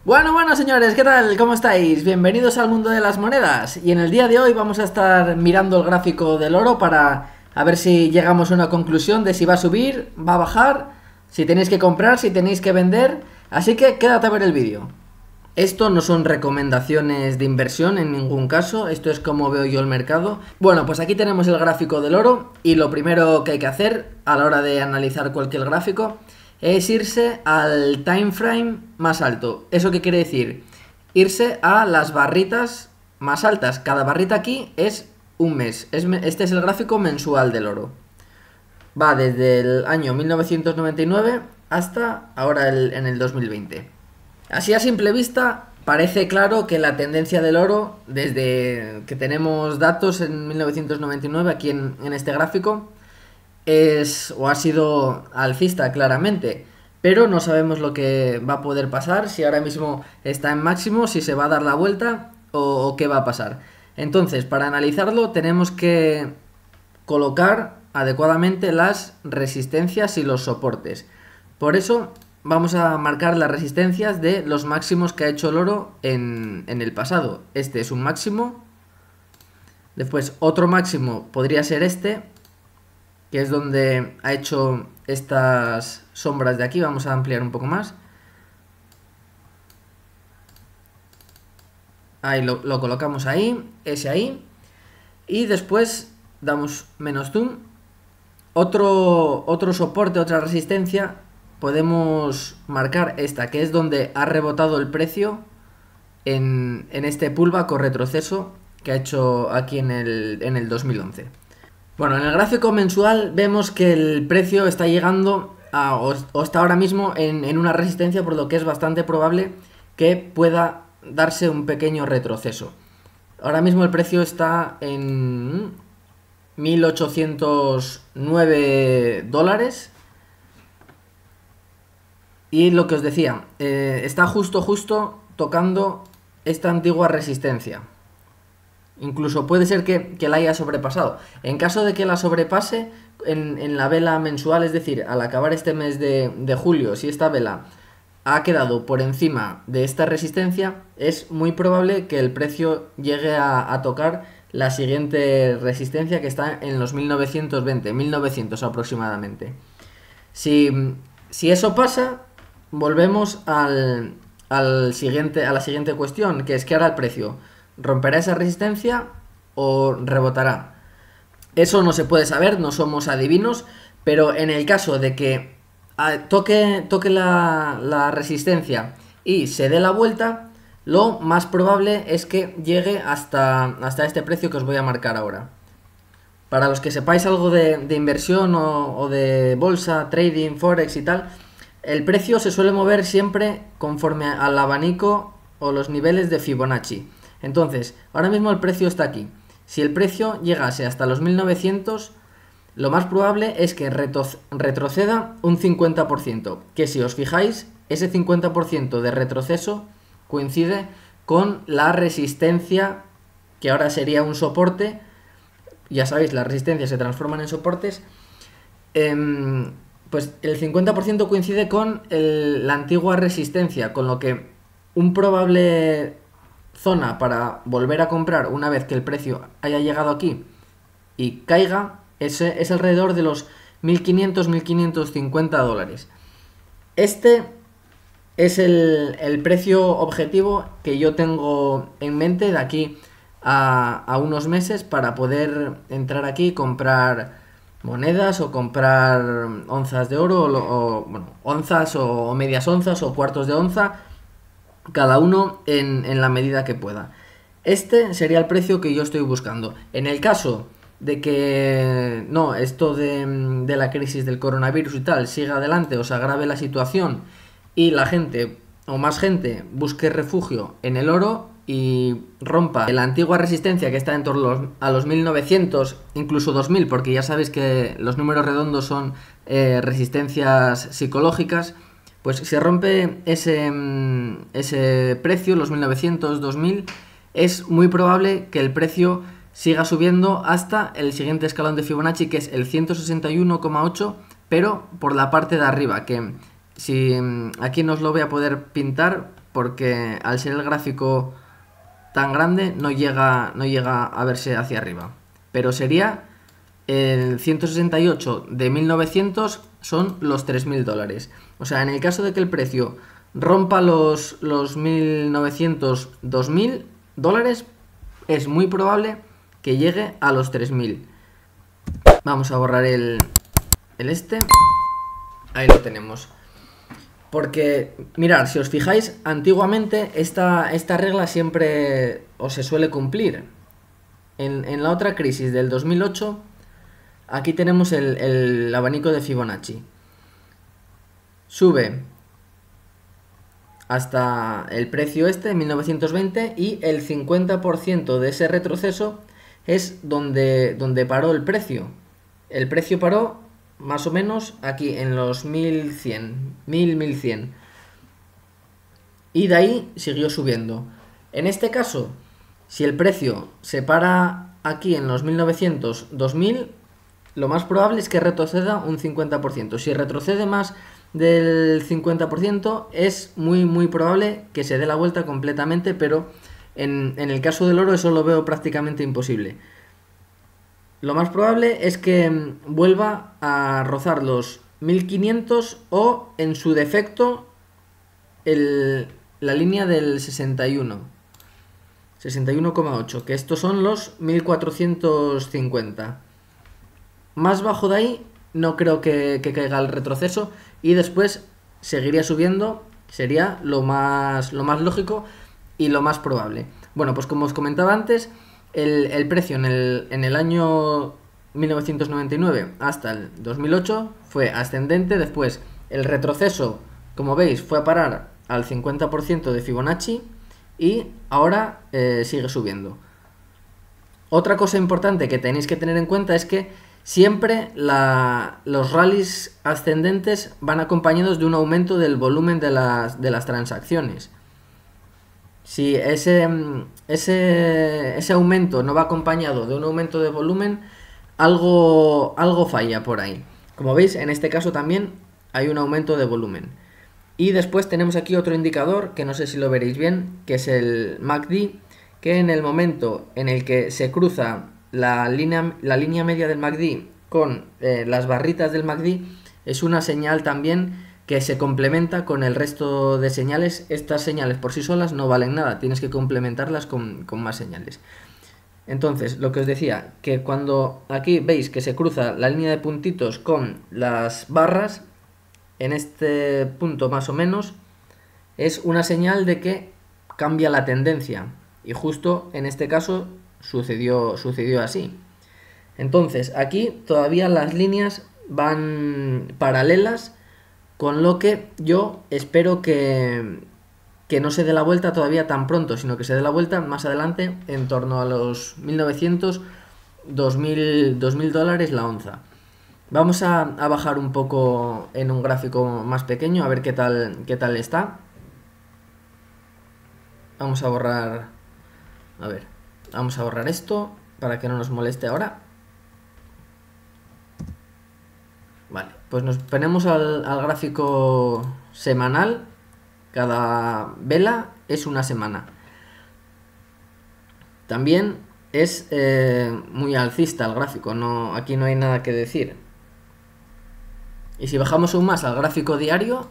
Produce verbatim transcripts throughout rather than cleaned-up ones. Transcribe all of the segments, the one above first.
Bueno, bueno señores, ¿qué tal? ¿Cómo estáis? Bienvenidos al mundo de las monedas. Y en el día de hoy vamos a estar mirando el gráfico del oro para a ver si llegamos a una conclusión de si va a subir, va a bajar, si tenéis que comprar, si tenéis que vender. Así que quédate a ver el vídeo. Esto no son recomendaciones de inversión en ningún caso, esto es como veo yo el mercado. Bueno, pues aquí tenemos el gráfico del oro y lo primero que hay que hacer a la hora de analizar cualquier gráfico es irse al time frame más alto. ¿Eso qué quiere decir? Irse a las barritas más altas. Cada barrita aquí es un mes. Este es el gráfico mensual del oro. Va desde el año mil novecientos noventa y nueve hasta ahora el, en el dos mil veinte. Así a simple vista parece claro que la tendencia del oro, desde que tenemos datos en mil novecientos noventa y nueve aquí en, en este gráfico, es o ha sido alcista claramente, pero no sabemos lo que va a poder pasar, si ahora mismo está en máximo, si se va a dar la vuelta o, o qué va a pasar. Entonces, para analizarlo tenemos que colocar adecuadamente las resistencias y los soportes. Por eso vamos a marcar las resistencias de los máximos que ha hecho el oro en, en el pasado. Este es un máximo. Después otro máximo podría ser este, que es donde ha hecho estas sombras de aquí. Vamos a ampliar un poco más. Ahí lo, lo colocamos ahí, ese ahí. Y después damos menos zoom. Otro, otro soporte, otra resistencia, podemos marcar esta, que es donde ha rebotado el precio en, en este pullback o retroceso que ha hecho aquí en el, en el dos mil once. Bueno, en el gráfico mensual vemos que el precio está llegando a, o, o está ahora mismo en, en una resistencia, por lo que es bastante probable que pueda darse un pequeño retroceso. Ahora mismo el precio está en mil ochocientos nueve dólares. Y lo que os decía, eh, está justo justo tocando esta antigua resistencia. Incluso puede ser que, que la haya sobrepasado. En caso de que la sobrepase en, en la vela mensual, es decir, al acabar este mes de, de julio, si esta vela ha quedado por encima de esta resistencia, es muy probable que el precio llegue a, a tocar la siguiente resistencia, que está en los mil novecientos veinte, mil novecientos aproximadamente. Si, si eso pasa, volvemos al, al siguiente, a la siguiente cuestión, que es ¿qué hará el precio? ¿Romperá esa resistencia o rebotará? Eso no se puede saber, no somos adivinos, pero en el caso de que toque, toque la, la resistencia y se dé la vuelta, lo más probable es que llegue hasta, hasta este precio que os voy a marcar ahora. Para los que sepáis algo de, de inversión o, o de bolsa, trading, forex y tal, el precio se suele mover siempre conforme al abanico o los niveles de Fibonacci. Entonces, ahora mismo el precio está aquí. Si el precio llegase hasta los mil novecientos, lo más probable es que retroceda un cincuenta por ciento. Que si os fijáis, ese cincuenta por ciento de retroceso coincide con la resistencia, que ahora sería un soporte. Ya sabéis, las resistencias se transforman en soportes. Eh, pues el cincuenta por ciento coincide con el, la antigua resistencia, con lo que un probable zona para volver a comprar una vez que el precio haya llegado aquí y caiga es, es alrededor de los mil quinientos a mil quinientos cincuenta dólares. Este es el, el precio objetivo que yo tengo en mente de aquí a, a unos meses para poder entrar aquí y comprar monedas o comprar onzas de oro o, o bueno, onzas o, o medias onzas o cuartos de onza, cada uno en, en la medida que pueda. Este sería el precio que yo estoy buscando. En el caso de que no, esto de, de la crisis del coronavirus y tal siga adelante o se agrave la situación y la gente o más gente busque refugio en el oro y rompa la antigua resistencia que está en torno a los mil novecientos, incluso dos mil, porque ya sabéis que los números redondos son eh, resistencias psicológicas. Pues si rompe ese, ese precio, los mil novecientos, dos mil, es muy probable que el precio siga subiendo hasta el siguiente escalón de Fibonacci, que es el ciento sesenta y uno coma ocho, pero por la parte de arriba, que si aquí no os lo voy a poder pintar porque al ser el gráfico tan grande no llega, no llega a verse hacia arriba. Pero sería el ciento sesenta y ocho de mil novecientos son los tres mil dólares. O sea, en el caso de que el precio rompa los, los mil novecientos, dos mil dólares, es muy probable que llegue a los tres mil. Vamos a borrar el, el este. Ahí lo tenemos. Porque, mirad, si os fijáis, antiguamente esta, esta regla siempre o se suele cumplir. En, en la otra crisis del dos mil ocho, aquí tenemos el, el abanico de Fibonacci. Sube hasta el precio este, mil novecientos veinte, y el cincuenta por ciento de ese retroceso es donde, donde paró el precio. El precio paró más o menos aquí en los mil cien, mil, mil cien. Y de ahí siguió subiendo. En este caso, si el precio se para aquí en los mil novecientos, dos mil, lo más probable es que retroceda un cincuenta por ciento. Si retrocede más del cincuenta por ciento, es muy muy probable que se dé la vuelta completamente, pero en, en el caso del oro eso lo veo prácticamente imposible. Lo más probable es que vuelva a rozar los mil quinientos o, en su defecto, el, la línea del sesenta y uno, sesenta y uno coma ocho, que estos son los mil cuatrocientos cincuenta. Más bajo de ahí no creo que, que caiga el retroceso, y después seguiría subiendo, sería lo más, lo más lógico y lo más probable. Bueno, pues como os comentaba antes, el, el precio en el, en el año mil novecientos noventa y nueve hasta el dos mil ocho fue ascendente. Después el retroceso, como veis, fue a parar al cincuenta por ciento de Fibonacci y ahora eh, sigue subiendo. Otra cosa importante que tenéis que tener en cuenta es que siempre la, los rallies ascendentes van acompañados de un aumento del volumen de las, de las transacciones. Si ese, ese, ese aumento no va acompañado de un aumento de volumen, algo, algo falla por ahí. Como veis, en este caso también hay un aumento de volumen. Y después tenemos aquí otro indicador, que no sé si lo veréis bien, que es el M A C D, que en el momento en el que se cruza la línea, la línea media del M A C D con eh, las barritas del M A C D, es una señal también que se complementa con el resto de señales. Estas señales por sí solas no valen nada, tienes que complementarlas con, con más señales. Entonces, lo que os decía, que cuando aquí veis que se cruza la línea de puntitos con las barras, en este punto más o menos, es una señal de que cambia la tendencia. Y justo en este caso sucedió, sucedió así. Entonces, aquí todavía las líneas van paralelas, con lo que yo espero que, que no se dé la vuelta todavía tan pronto, sino que se dé la vuelta más adelante, en torno a los mil novecientos, dos mil dólares la onza. Vamos a, a bajar un poco en un gráfico más pequeño, a ver qué tal, qué tal está. Vamos a borrar, a ver, vamos a borrar esto para que no nos moleste ahora. Vale, pues nos ponemos al, al gráfico semanal. Cada vela es una semana. También es eh, muy alcista el gráfico, no, aquí no hay nada que decir. Y si bajamos aún más al gráfico diario,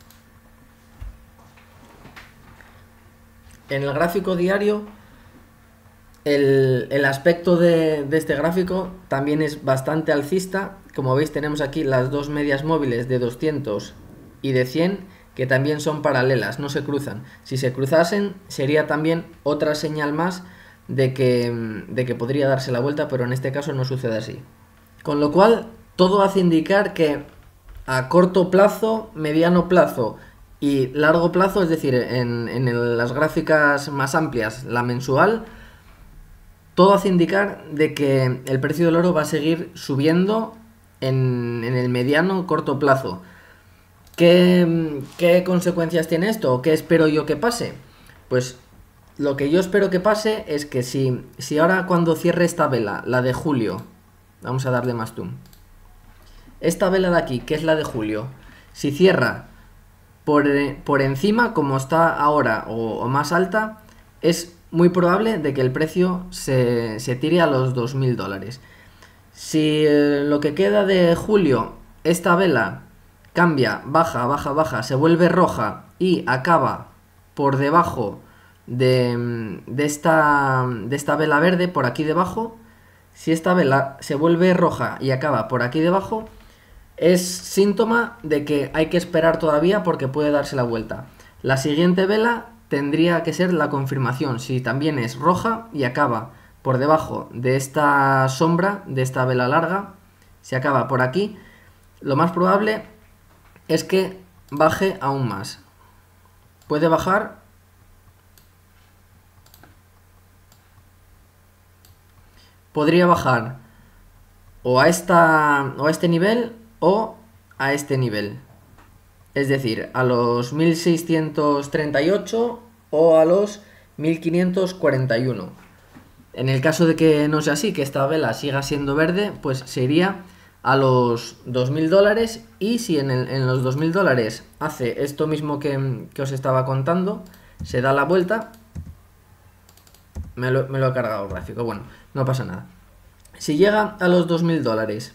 en el gráfico diario el, el aspecto de, de este gráfico también es bastante alcista. Como veis, tenemos aquí las dos medias móviles de doscientos y de cien, que también son paralelas, no se cruzan. Si se cruzasen, sería también otra señal más de que, de que podría darse la vuelta, pero en este caso no sucede así. Con lo cual, todo hace indicar que a corto plazo, mediano plazo y largo plazo, es decir, en, en el, las gráficas más amplias, la mensual, todo hace indicar de que el precio del oro va a seguir subiendo en, en el mediano corto plazo. ¿Qué, ¿Qué consecuencias tiene esto? ¿O qué espero yo que pase? Pues lo que yo espero que pase es que si, si ahora cuando cierre esta vela, la de julio, vamos a darle más zoom, esta vela de aquí, que es la de julio, si cierra por, por encima, como está ahora o, o más alta, es muy probable de que el precio se, se tire a los dos mil dólares. Si eh, lo que queda de julio, esta vela cambia, baja, baja, baja, se vuelve roja y acaba por debajo de, de, esta, de esta vela verde, por aquí debajo, si esta vela se vuelve roja y acaba por aquí debajo, es síntoma de que hay que esperar todavía porque puede darse la vuelta. La siguiente vela tendría que ser la confirmación, si también es roja y acaba por debajo de esta sombra, de esta vela larga, si acaba por aquí, lo más probable es que baje aún más. Puede bajar podría bajar o a, esta, o a este nivel o a este nivel. Es decir, a los mil seiscientos treinta y ocho o a los mil quinientos cuarenta y uno. En el caso de que no sea así, que esta vela siga siendo verde, pues se iría a los dos mil dólares. Y si en, el, en los dos mil dólares hace esto mismo que, que os estaba contando, se da la vuelta, me lo, me lo ha cargado el gráfico, bueno, no pasa nada. Si llega a los dos mil dólares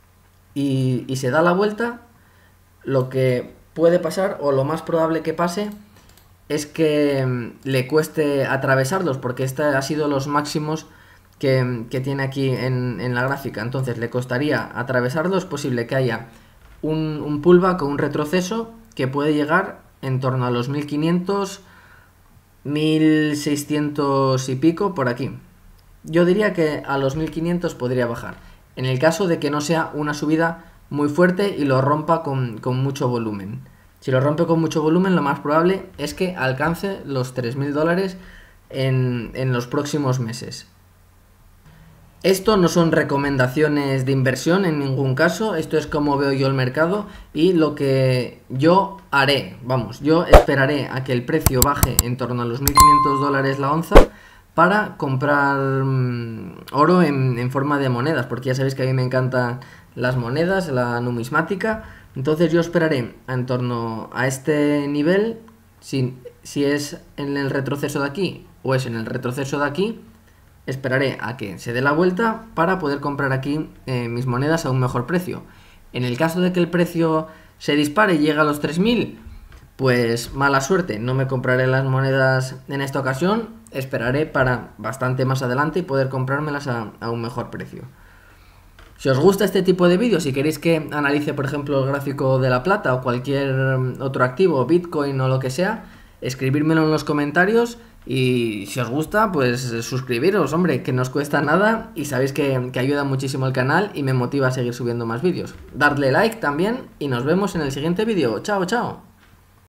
y, y se da la vuelta, lo que puede pasar, o lo más probable que pase, es que le cueste atravesarlos, porque este ha sido los máximos que, que tiene aquí en, en la gráfica. Entonces le costaría atravesarlos. Es posible que haya un, un pullback o un retroceso que puede llegar en torno a los mil quinientos, mil seiscientos y pico, por aquí. Yo diría que a los mil quinientos podría bajar, en el caso de que no sea una subida muy fuerte y lo rompa con, con mucho volumen. Si lo rompe con mucho volumen, lo más probable es que alcance los tres mil dólares en, en los próximos meses. Esto no son recomendaciones de inversión en ningún caso, esto es como veo yo el mercado y lo que yo haré. Vamos, yo esperaré a que el precio baje en torno a los mil quinientos dólares la onza para comprar mmm, oro en, en forma de monedas, porque ya sabéis que a mí me encantan las monedas, la numismática. Entonces yo esperaré en torno a este nivel, si, si es en el retroceso de aquí o es en el retroceso de aquí, esperaré a que se dé la vuelta para poder comprar aquí eh, mis monedas a un mejor precio. En el caso de que el precio se dispare y llegue a los tres mil, pues mala suerte, no me compraré las monedas en esta ocasión, esperaré para bastante más adelante y poder comprármelas a, a un mejor precio. Si os gusta este tipo de vídeos, si queréis que analice, por ejemplo, el gráfico de la plata o cualquier otro activo, Bitcoin o lo que sea, escribírmelo en los comentarios y si os gusta, pues suscribiros, hombre, que no os cuesta nada y sabéis que, que ayuda muchísimo al canal y me motiva a seguir subiendo más vídeos. Darle like también y nos vemos en el siguiente vídeo. Chao, chao.